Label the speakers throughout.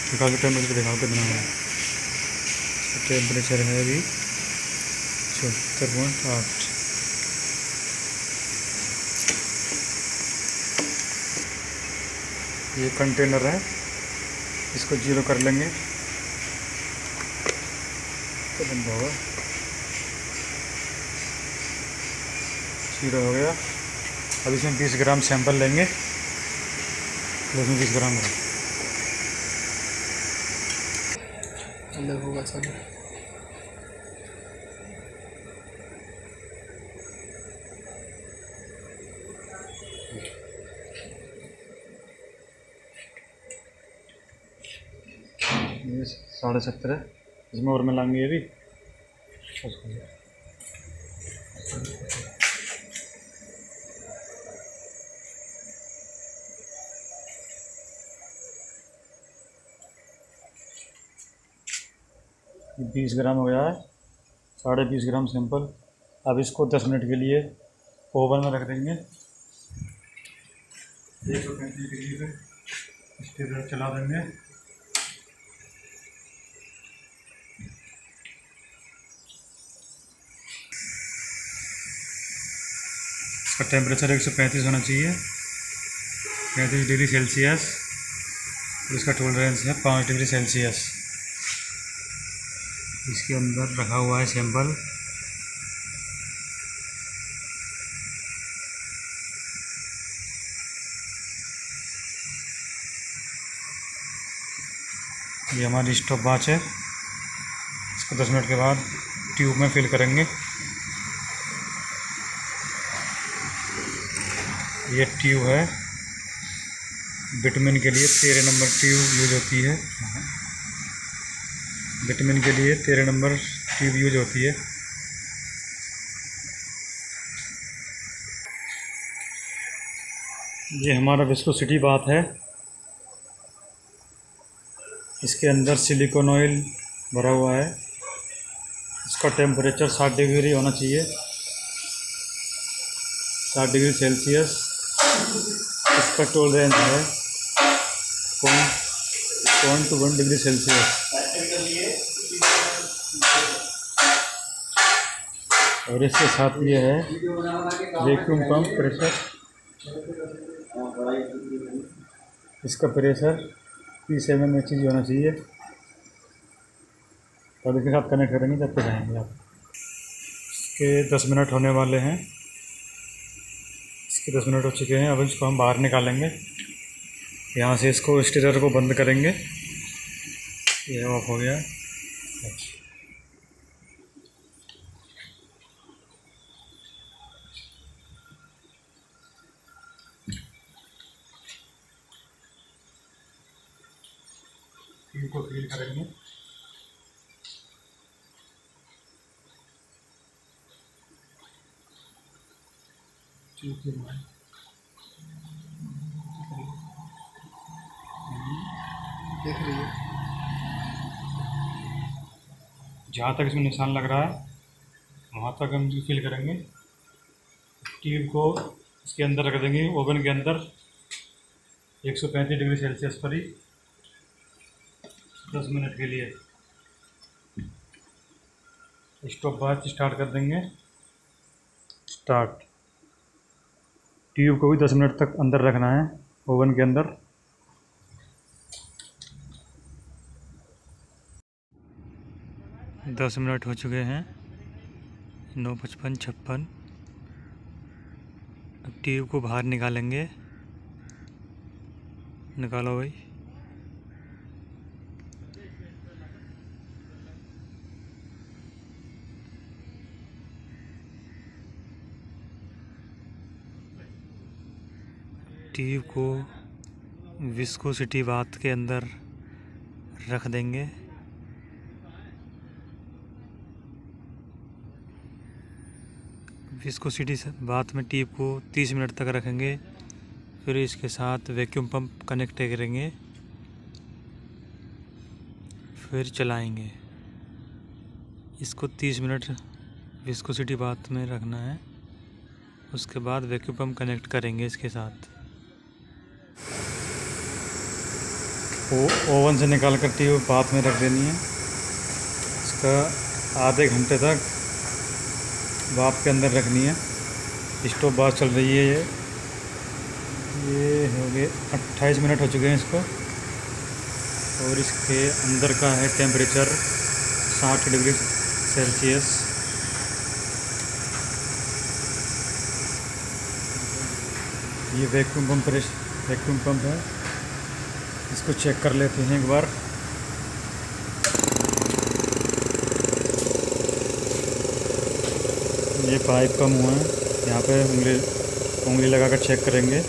Speaker 1: निकाल के टेम्परेचर दिखाओ कितना है। टेम्परेचर है अभी 74.8। ये कंटेनर है, इसको 0 कर लेंगे तो बंद होगा। 0 हो गया। अब इसमें 20 ग्राम सैंपल लेंगे, तो इसमें 20 ग्राम
Speaker 2: अलग होगा सब।
Speaker 1: ये 17.5 इसमें और मिलाएंगे ये भी। ये 20 ग्राम हो गया है, 20.5 ग्राम सैंपल। अब इसको 10 मिनट के लिए ओवन में रख देंगे 135 डिग्री पे। स्टीमर चला देंगे। इसका टेम्परेचर 135 होना चाहिए, 35 डिग्री सेल्सियस। और इसका टॉलरेंस है 5 डिग्री सेल्सियस। इसके अंदर रखा हुआ है सैंपल। ये हमारी स्टॉप वॉच है। इसको 10 मिनट के बाद ट्यूब में फिल करेंगे। ये ट्यूब है, विटामिन के लिए 13 नंबर ट्यूब यूज होती है। विटामिन के लिए 13 नंबर ट्यूब यूज होती है। ये हमारा विस्कोसिटी बात है। इसके अंदर सिलिकॉन ऑयल भरा हुआ है। इसका टेम्परेचर 60 डिग्री होना चाहिए, 60 डिग्री सेल्सियस। इसका टॉलरेंस है 0.1 डिग्री सेल्सियस। और इसके साथ ये है वैक्यूम पंप प्रेशर। इसका प्रेशर 30 mm होना चाहिए। तब इसके साथ कनेक्ट करेंगे तब तक आएंगे आप। इसके 10 मिनट होने वाले हैं। इसके 10 मिनट हो चुके हैं। अब इसको हम बाहर निकालेंगे। यहाँ से इसको स्टीरर को बंद करेंगे। ये ऑफ हो गया। इनको फील करेंगे। ठीक है,
Speaker 2: देख लीजिए।
Speaker 1: जहाँ तक इसमें निशान लग रहा है वहाँ तक हम इसको फिल करेंगे। ट्यूब को इसके अंदर रख देंगे, ओवन के अंदर 135 डिग्री सेल्सियस पर ही 10 मिनट के लिए। स्टॉप वॉच स्टार्ट कर देंगे। स्टार्ट। ट्यूब को भी 10 मिनट तक अंदर रखना है ओवन के अंदर। दस मिनट हो चुके हैं, 9:55, 56। अब ट्यूब को बाहर निकालेंगे। निकालो भाई। ट्यूब को विस्कोसिटी बात के अंदर रख देंगे। विस्कोसिटी बात में ट्यूब को 30 मिनट तक रखेंगे। फिर इसके साथ वैक्यूम पंप कनेक्ट करेंगे, फिर चलाएंगे। इसको 30 मिनट विस्कोसिटी बात में रखना है। उसके बाद वैक्यूम पंप कनेक्ट करेंगे इसके साथ। ओवन से निकाल कर ट्यूब भाप में रख देनी है। इसका आधे घंटे तक भाप के अंदर रखनी है। स्टोव बात चल रही है। ये हो गए 28 मिनट हो चुके हैं इसको, और इसके अंदर का है टेम्परेचर 60 डिग्री सेल्सियस। ये वैक्यूम पंप है, इसको चेक कर लेते हैं एक बार। ये पाइप का मुँह है, यहाँ पे उंगली लगाकर चेक करेंगे।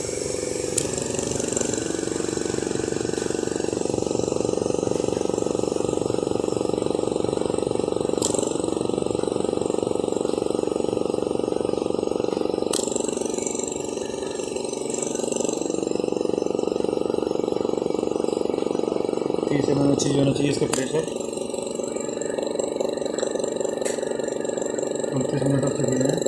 Speaker 1: से होना चाहिए इसका प्रेशर। 29 मिनट हो चुके हैं।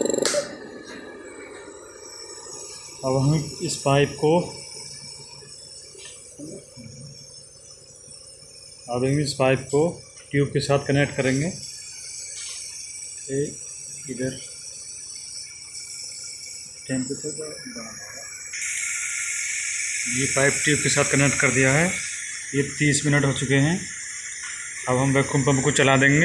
Speaker 1: अब हम इस पाइप को ट्यूब के साथ कनेक्ट करेंगे। इधर टेम्परेचर ये पाइप ट्यूब के साथ कनेक्ट कर दिया है। ये 30 मिनट हो चुके हैं। अब हम वैक्यूम पंप को चला देंगे।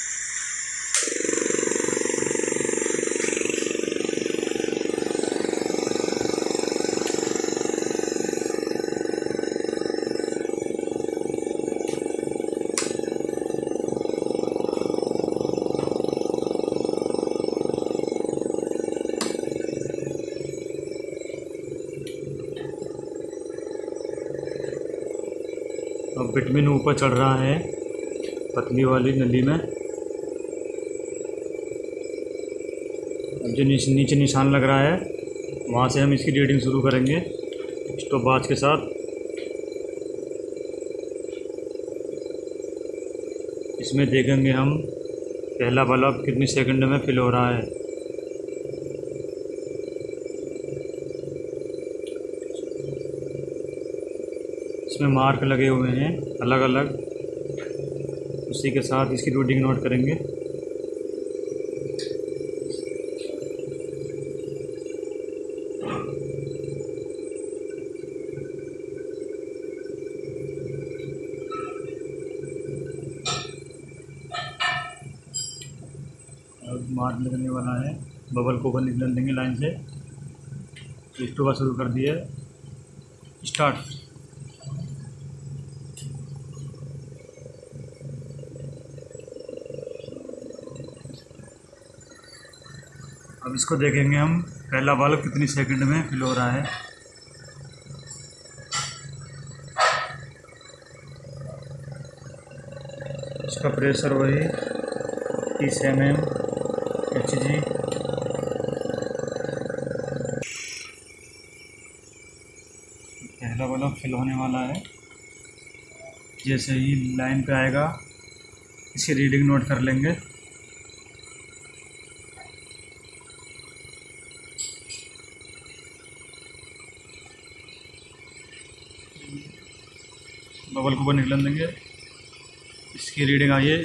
Speaker 1: अब विटामिन ऊपर चढ़ रहा है पतली वाली नली में। अब जो नीचे निशान लग रहा है वहाँ से हम इसकी रीडिंग शुरू करेंगे स्टॉप वॉच के साथ। इसमें देखेंगे हम पहला बल्ब कितनी सेकंड में फिल हो रहा है। इसमें मार्क लगे हुए हैं अलग अलग, उसी के साथ इसकी रीडिंग नोट करेंगे। अब मार्क लगने वाला है, बबल को ऊपर निकलने देंगे लाइन से। स्टोव शुरू कर दिया, स्टार्ट। अब इसको देखेंगे हम पहला बल्ब कितनी सेकंड में फिल हो रहा है। इसका प्रेशर वही 30 mm Hg। पहला बल्ब फिल होने वाला है। जैसे ही लाइन पे आएगा इसकी रीडिंग नोट कर लेंगे। बबल को ऊपर निकलने देंगे। इसकी रीडिंग आई है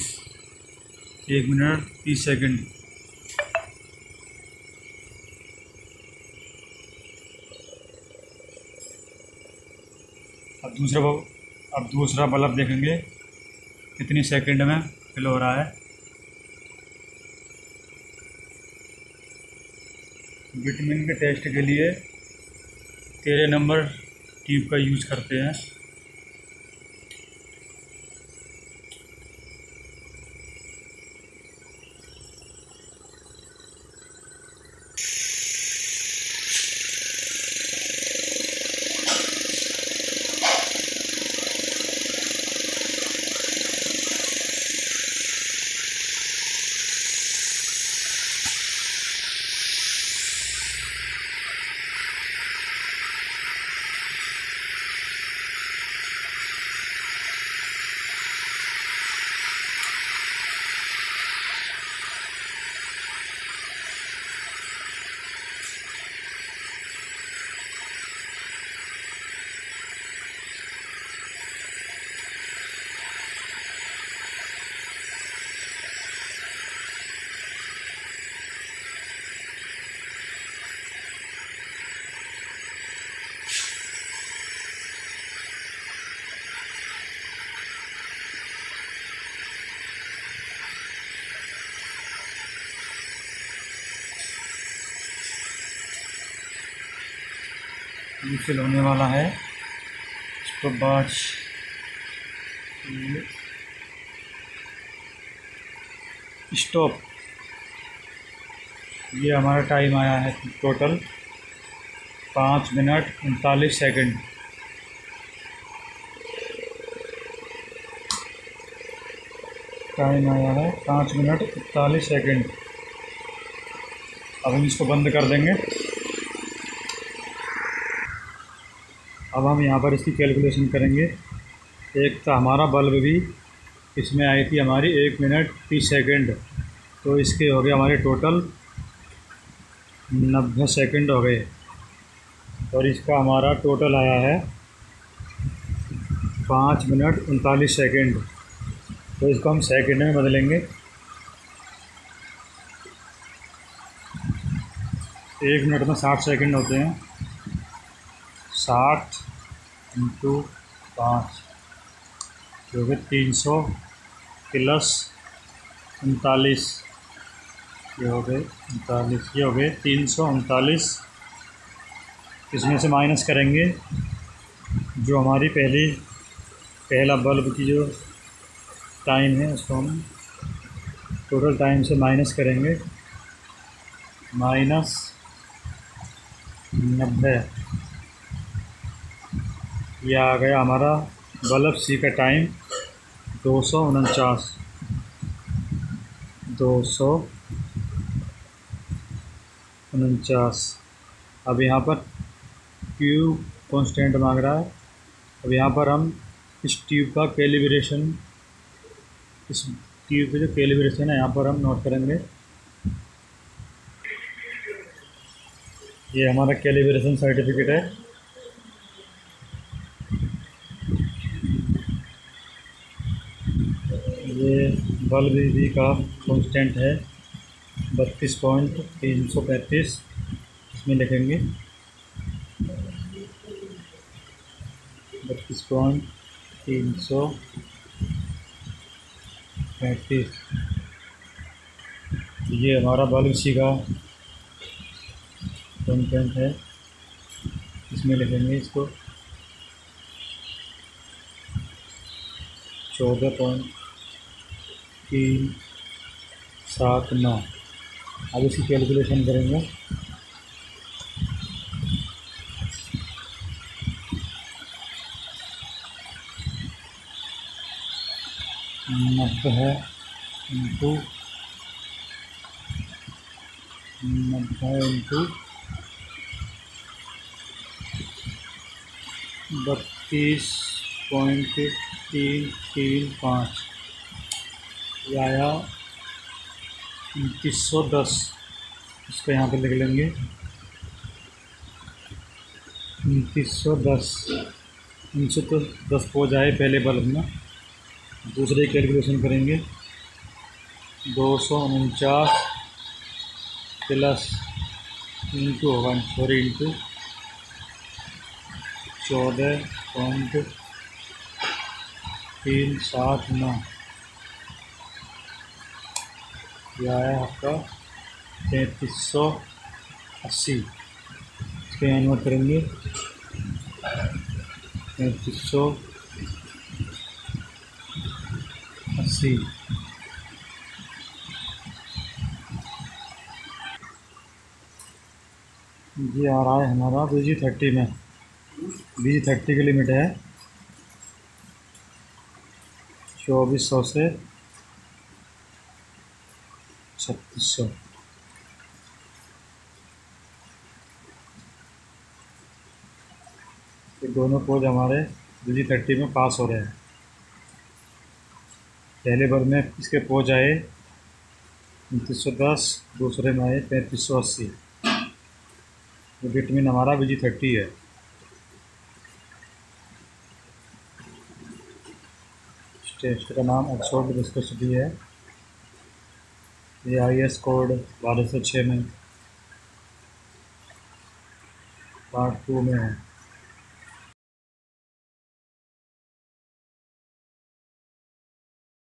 Speaker 1: 1 मिनट 30 सेकंड। अब दूसरा बल्ब देखेंगे कितनी सेकंड में फिल हो रहा है। विटामिन के टेस्ट के लिए 13 नंबर ट्यूब का यूज करते हैं। ये फिल होने वाला है। उसके बाद स्टॉप। ये हमारा टाइम आया है टोटल 5 मिनट 39 सेकंड। टाइम आया है 5 मिनट 41 सेकंड। अब हम इसको बंद कर देंगे। अब हम यहाँ पर इसकी कैलकुलेशन करेंगे। एक था हमारा बल्ब भी, इसमें आई थी हमारी 1 मिनट 30 सेकंड, तो इसके हो गए हमारे टोटल 90 सेकंड हो गए। और इसका हमारा टोटल आया है 5 मिनट 39 सेकंड। तो इसको हम सेकंड में बदलेंगे। 1 मिनट में 60 सेकंड होते हैं। 60 इंटू 5 जो कि 300 प्लस 39, ये हो गए 39, ये हो गए 339। इसमें से माइनस करेंगे जो हमारी पहला बल्ब की जो टाइम है उसको हम टोटल टाइम से माइनस करेंगे। -90, यह आ गया हमारा बल्ब सी का टाइम 249। अब यहाँ पर Q कांस्टेंट मांग रहा है। अब यहाँ पर हम इस ट्यूब का कैलिब्रेशन, इस ट्यूब का जो कैलिब्रेशन है यहाँ पर हम नोट करेंगे। ये हमारा कैलिब्रेशन सर्टिफिकेट है। ये बल्ब भी का कांस्टेंट है 32.335, इसमें लिखेंगे 32.335। ये हमारा बल्ब सी का कंटेंट है, इसमें लिखेंगे इसको 14.379। अब इसकी कैलकुलेशन करेंगे। नब्बे है इंटू 32.335, ये आया 2910। इसको यहाँ पर लिख लेंगे 2910। 2910 हो जाए पहले बल्ब में। दूसरे कैलकुलेशन करेंगे 249 प्लस इंटू होगा, सॉरी इंटू 14.379, यह आया आपका 3380। इसके यहाँ नोट करेंगे 3380। ये आ रहा है हमारा VG30 में। VG30 की लिमिट है 2400 से 3600। ये दोनों पोज हमारे VG30 में पास हो रहे हैं। पहले बार में इसके पोज आए 2910, दूसरे में आए 3580। ये विटामिन हमारा VG30 है। टेस्ट का नाम ऑक्सफोर्ड विस्कोसिटी है। ये IS कोड 1206 में पार्ट 2 में है।